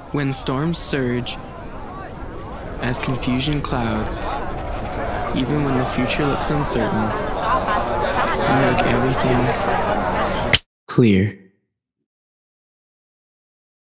When storms surge, as confusion clouds, even when the future looks uncertain, you make everything clear.